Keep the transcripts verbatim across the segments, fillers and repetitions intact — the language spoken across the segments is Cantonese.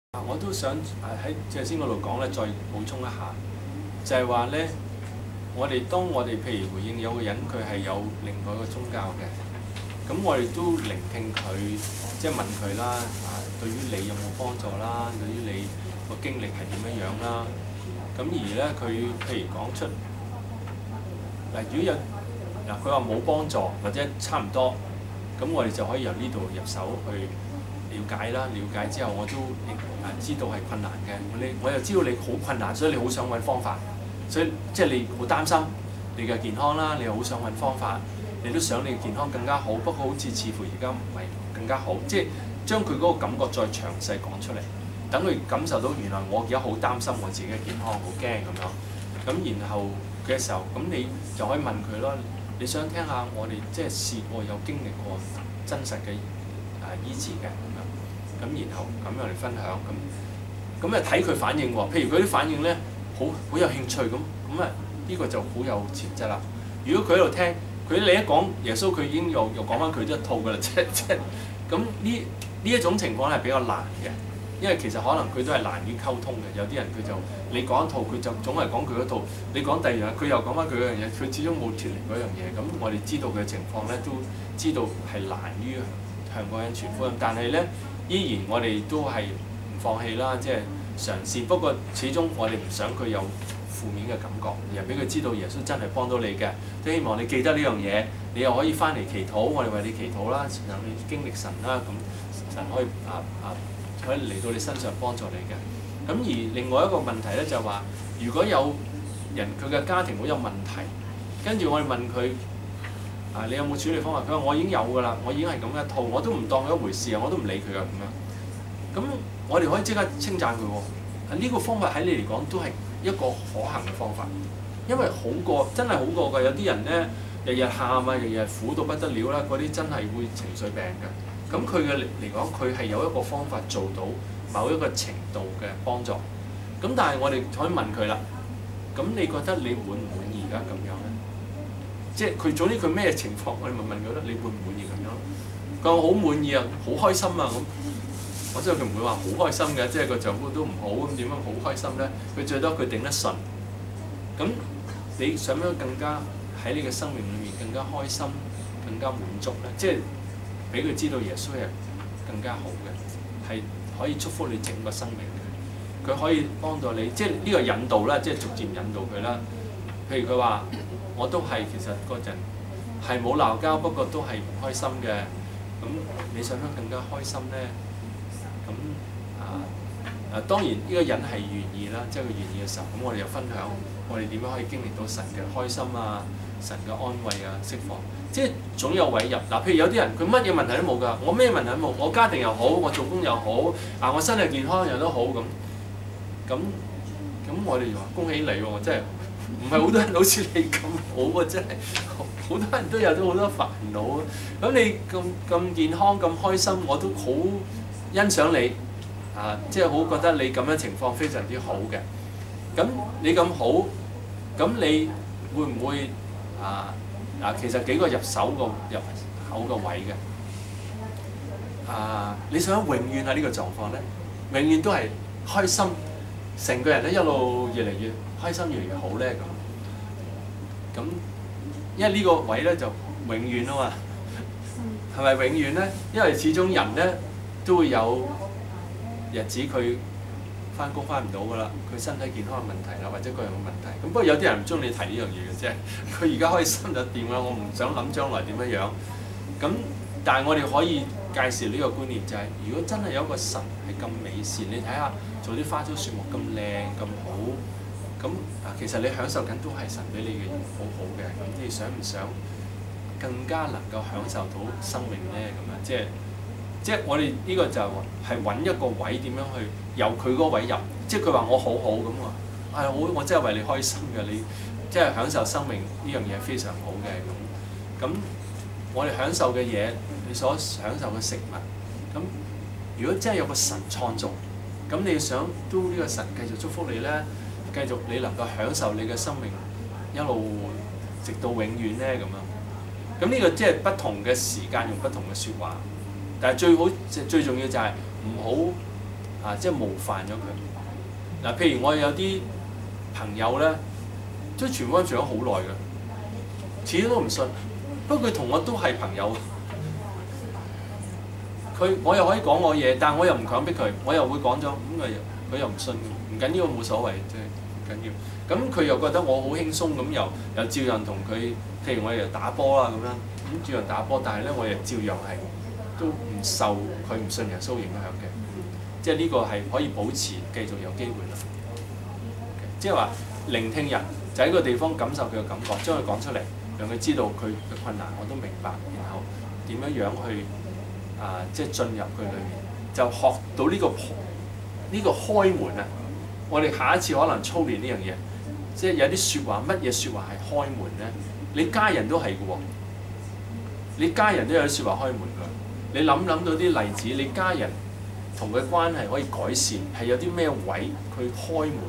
我都想喺頭先嗰度講咧，再補充一下，就係話咧，我哋當我哋譬如回應有個人佢係有另外一個宗教嘅，咁我哋都聆聽佢，即係問佢啦，啊，對於你有冇幫助啦？對於你個經歷係點樣樣啦？咁而咧，佢譬如講出嗱，如果有嗱，佢話冇幫助或者差唔多，咁我哋就可以由呢度入手去了解啦。了解之後，我都啊知道係困難嘅。你我又知道你好困難，所以你好想揾方法。所以即係你好擔心你嘅健康啦，你又好想揾方法，你都想你嘅健康更加好。不過好似似乎而家唔係更加好，即係將佢嗰個感覺再詳細講出嚟，等佢感受到原來我而家好擔心我自己嘅健康，好驚咁樣。咁然後嘅時候，咁你就可以問佢咯。你想聽下我哋即係試過有經歷過真實嘅啊醫治嘅咁樣，咁然後咁樣嚟分享咁，咁啊睇佢反應喎。譬如佢啲反應咧，好好有興趣咁，咁啊呢個就好有潛質啦。如果佢喺度聽，佢你一講耶穌，佢已經又又講翻佢一套㗎啦，即係即係咁呢呢一種情況係比較難嘅。因為其實可能佢都係難於溝通嘅，有啲人佢就你講一套，佢就總係講佢嗰套；你講第二樣，佢又講翻佢嗰樣嘢，佢始終冇脫離嗰樣嘢。咁我哋知道嘅情況咧，都知道係難於向嗰人傳福音，但係咧依然我哋都係唔放棄啦，即係嘗試。不過始終我哋唔想佢有負面嘅感覺，而係俾佢知道耶穌真係幫到你嘅，都希望你記得呢樣嘢，你又可以翻嚟祈禱，我哋為你祈禱啦，讓你經歷神啦，咁神可以啊啊〜可以嚟到你身上幫助你嘅。咁而另外一個問題咧就係話，如果有人佢嘅家庭好有問題，跟住我哋問佢啊，你有冇處理方法？佢話我已經有㗎啦，我已經係咁一套，我都唔當佢一回事啊，我都唔理佢啊咁樣。咁我哋可以即刻稱讚佢喎。啊，呢個方法喺你嚟講都係一個可行嘅方法，因為好過真係好過㗎。有啲人咧日日喊啊，日日苦到不得了啦，嗰啲真係會情緒病㗎。咁佢嘅嚟講，佢係有一個方法做到某一個程度嘅幫助。咁但係我哋可以問佢啦。咁你覺得你滿唔滿意而家咁樣咧？即係佢總之佢咩情況，我哋問問佢啦。你滿唔滿意咁樣？佢話好滿意啊，好開心啊咁。我知道佢唔會話好開心嘅，即係個丈夫都唔好咁點樣好開心咧？佢最多佢頂得順。咁你想唔想更加喺你嘅生命裏面更加開心、更加滿足咧？即係。俾佢知道耶穌係更加好嘅，係可以祝福你整個生命嘅。佢可以幫到你，即係呢個引導啦，即係逐漸引導佢啦。譬如佢話：我都係其實嗰陣係冇鬧交，不過都係唔開心嘅。咁你想唔想更加開心咧？咁啊啊當然呢個人係願意啦，即係佢願意嘅時候，咁我哋又分享我哋點樣可以經歷到神嘅開心啊、神嘅安慰啊、釋放。即係總有位入嗱，譬如有啲人佢乜嘢問題都冇㗎，我咩問題都冇，我家庭又好，我做工又好，啊我身體健康又都好咁，咁咁我哋就話恭喜你喎，真係唔係好多人好似你咁好喎，真係好多人都有咗好多煩惱，咁你咁咁健康咁開心，我都好欣賞你啊，即係好覺得你咁樣情況非常之好嘅，咁你咁好，咁你會唔會啊？嗱，其實幾個入手個入口個位嘅，啊，你想永遠喺呢個狀況咧，永遠都係開心，成個人咧一路越嚟越開心，越嚟越好咧咁。咁，因為呢個位咧就永遠啊嘛，係咪永遠咧？因為始終人咧都會有日子佢翻工翻唔到㗎啦，佢身體健康嘅問題啦，或者各樣嘅問題。咁不過有啲人唔中意你提呢樣嘢嘅啫，佢而家開心就掂啦，我唔想諗將來點樣樣。咁但係我哋可以介紹呢個觀念就係、是，如果真係有一個神係咁美善，你睇下做啲花草樹木咁靚咁好，咁啊其實你享受緊都係神俾你嘅嘢好好嘅。咁你想唔想更加能夠享受到生命咧？咁樣即係。即係我哋呢個就係揾一個位點樣去由佢嗰位入，即係佢話我好好咁話，係、哎、我我真係為你開心嘅，你即係享受生命呢樣嘢非常好嘅咁。咁我哋享受嘅嘢，你所享受嘅食物，咁如果真係有個神創造，咁你想都呢個神繼續祝福你咧，繼續你能夠享受你嘅生命一路直到永遠咧咁樣。咁呢個即係不同嘅時間用不同嘅説話。但係最好最重要就係唔好啊，即係冒犯咗佢。嗱，譬如我有啲朋友咧，即係傳福音傳咗好耐㗎，始終都唔信。不過佢同我都係朋友。佢我又可以講我嘢，但係我又唔強迫佢，我又會講咗，咁佢佢又唔信，唔緊要，冇所謂，即係唔緊要。咁佢又覺得我好輕鬆，咁又又照樣同佢，譬如我哋又打波啦咁樣，咁照樣打波，但係咧我又照樣係都唔受佢唔信耶穌影響嘅，即係呢個係可以保持繼續有機會啦。即係話聆聽人就喺個地方感受佢嘅感覺，將佢講出嚟，讓佢知道佢嘅困難我都明白，然後點樣樣去。啊！即係進入佢裏面，就學到呢、這個呢、這個開門啊！我哋下一次可能操練呢樣嘢，即係有啲説話，乜嘢説話係開門咧？你家人都係嘅喎，你家人都有啲説話開門㗎。你諗諗到啲例子，你家人同佢關係可以改善，係有啲咩位佢開門？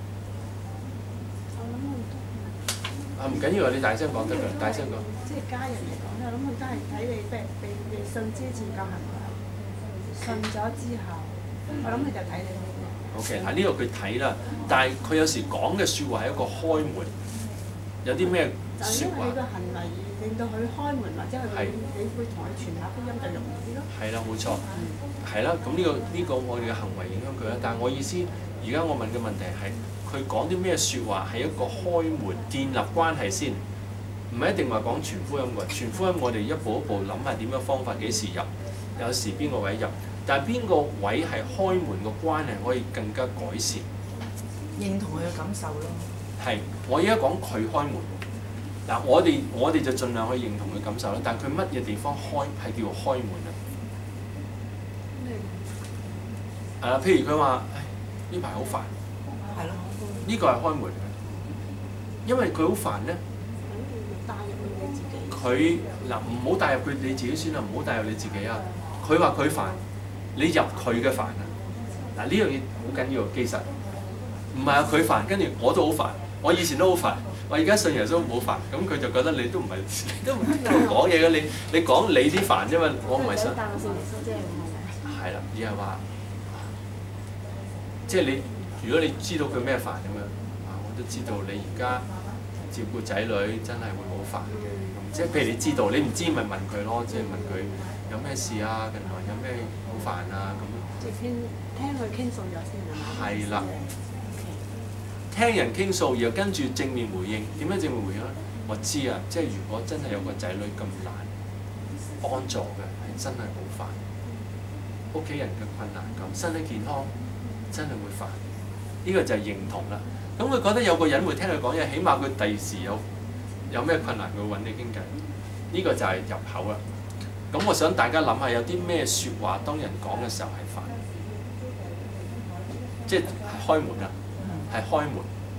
啊，唔緊要啊！你大聲講得㗎，大聲講。 即係家人嚟講咧，我諗佢都係睇你被被被信之前嘅行為，信咗之後，我諗佢就睇你。 O.K. 嗱呢個佢睇啦，但係佢有時講嘅説話係一個開門，有啲咩説話？就因為你個行為令到佢開門，或者係你會同佢傳下福音就容易啲咯。係啦，冇錯，係啦。咁呢個呢個我哋嘅行為影響佢啦。但係我意思，而家我問嘅問題係，佢講啲咩説話係一個開門，建立關係先。唔係一定話講傳福音喎，傳福音我哋一步一步諗下點樣方法，幾時入，有時邊個位入，但係邊個位係開門個關係可以更加改善？ 認同佢嘅感受咯。係， 我而家講佢開門，嗱我哋我哋就盡量去認同佢感受啦。但係佢乜嘢地方開係叫做開門啊？係啦，譬如佢話：呢排好煩。係咯。呢個係開門嘅，因為佢好煩咧。佢嗱唔好帶入佢你自己先啦，唔好帶入你自己啊！佢話佢煩，你入佢嘅煩啊！嗱呢樣嘢好緊要，其實唔係啊佢煩，跟住我都好煩，我以前都好煩，我而家信耶穌好煩，咁佢就覺得你都唔係都唔講嘢嘅，你你講你啲煩啫嘛，我唔係信。係啦，而係話，即係你如果你知道佢咩煩咁樣，啊我都知道你而家照顧仔女真係會好煩嘅。即係譬如你知道，你唔知咪問佢咯，即係問佢有咩事啊，近來有咩好煩啊咁。即係傾聽佢傾訴咗先啊嘛。係啦。聽人傾訴，然後跟住正面回應。點樣正面回應咧？我知啊，即係如果真係有個仔女咁難幫助嘅，係真係好煩。屋企人嘅困難咁，身體健康真係會煩。呢個就係認同啦。咁佢覺得有個人會聽佢講嘢，起碼佢第時有。有咩困難佢會揾你傾偈，呢、這個就係入口啦。咁我想大家諗下，有啲咩説話當人講嘅時候係煩，即係開門啊，係開門。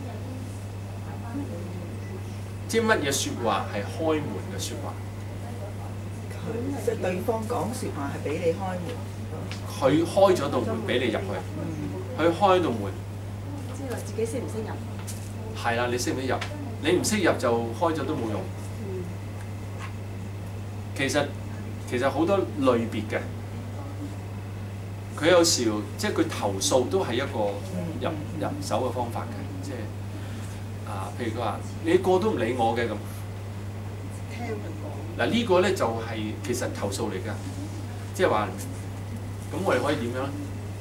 即係乜嘢説話係開門嘅説話？ 即係對方講説話係俾你開門。 佢開咗道門俾你入去，佢開道門。 即係話自己識唔識入？ 係啦，你識唔識入？你唔識入就開咗都冇用。其實其實好多類別嘅，佢有時即係佢投訴都係一個入入手嘅方法嘅，即係啊，譬如佢話你個都唔理我嘅咁。聽佢講。嗱呢個咧就係、是、其實投訴嚟㗎，即係話咁我哋可以點樣咧？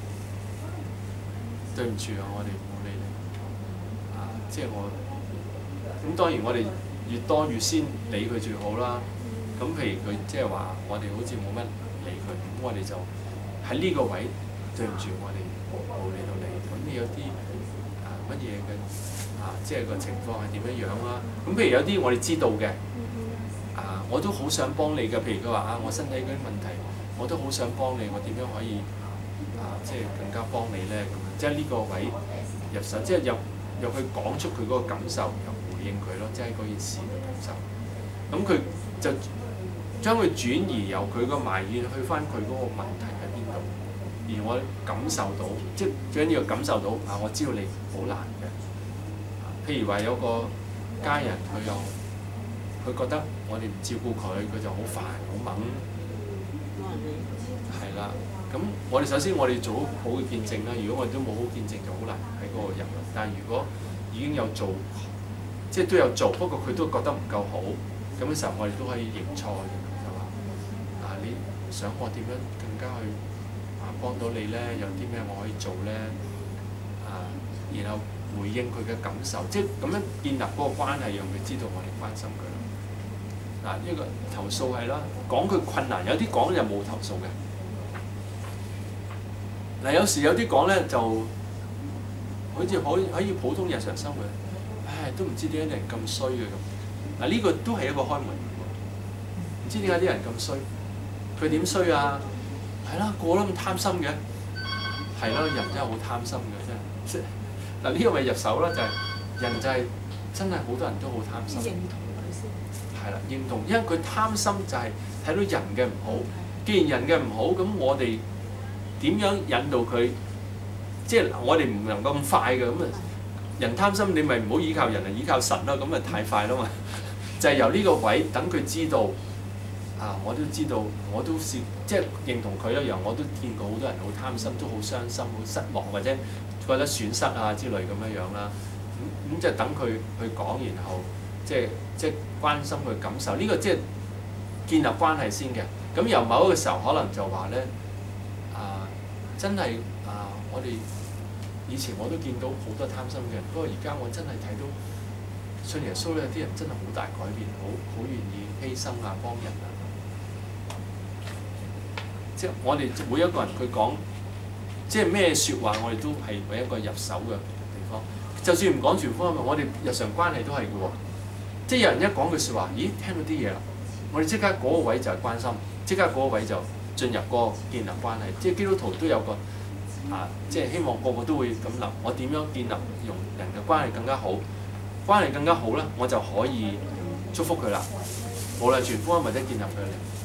對唔住啊，我哋冇理你啊，即係我。咁當然我哋越多越先理佢最好啦。咁譬如佢即係話我哋好似冇乜理佢，咁我哋就喺呢個位對唔住我哋冇理到你。咁你有啲啊乜嘢嘅啊，即係個情況係點樣樣啦？咁譬如有啲我哋知道嘅啊，我都好想幫你嘅。譬如佢話啊，我身體嗰啲問題，我都好想幫你，我點樣可以啊，即係更加幫你咧？咁樣即係呢個位入手，即係入入去講出佢嗰個感受。應佢咯，即係嗰件事嘅感受。咁佢就將佢轉移由佢個埋怨去翻佢嗰個問題喺邊度。而我感受到，即係最緊要感受到啊！我知道你好難嘅。譬如話有個家人，佢又佢覺得我哋唔照顧佢，佢就好煩好猛。係啦， 咁我哋首先我哋做好嘅見證啦。如果我哋都冇好見證，就好難喺嗰個入啦。但係如果已經有做，即係都有做，不過佢都覺得唔夠好，咁嘅時候我哋都可以認錯嘅，就話啊，你想我點樣更加去啊幫到你咧？有啲咩我可以做咧？啊，然後回應佢嘅感受，即係咁樣建立嗰個關係，讓佢知道我哋關心佢。嗱，呢個投訴係啦，講佢困難，有啲講就冇投訴嘅。嗱，有時有啲講咧就好似可以可以普通日常生活，唉，都唔知點解啲人咁衰嘅咁。嗱，呢個都係一個開門，唔知點解啲人咁衰，佢點衰啊？係啦，個個都咁貪心嘅，係咯，人真係好貪心嘅真係。嗱，呢個咪入手啦，就係、是、人就係、是、真係好多人都好貪心。 認同佢先。 係啦，認同，因為佢貪心就係睇到人嘅唔好。既然人嘅唔好，咁我哋點樣引導佢？即係我哋唔能夠咁快嘅咁啊！人貪心，你咪唔好依靠人啊，依靠神啦，咁啊太快啦嘛！就係、是、由呢個位等佢知道啊，我都知道，我都試即係認同佢一樣，我都見過好多人好貪心，都好傷心、好失望或者覺得損失啊之類咁樣樣啦。咁咁就等佢去講，然後即係即係關心佢感受，呢、這個即係建立關係先嘅。咁由某一個時候可能就話咧啊，真係啊，我哋以前我都見到好多貪心嘅人，不過而家我真係睇到信耶穌咧，啲人真係好大改變，好好願意犧牲啊，幫人啊。即係我哋每一個人佢講，即係咩説話，我哋都係為一個入手嘅地方。就算唔講全福音，我哋日常關係都係嘅喎。即係有人一講句説話，咦，聽到啲嘢啦，我哋即刻嗰個位就係關心，即刻嗰個位就進入嗰個建立關係。即係基督徒都有個啊，即係希望個個都會咁諗，我點樣建立同人嘅關係更加好，關係更加好咧，我就可以祝福佢啦。無論傳福音或者建立佢哋。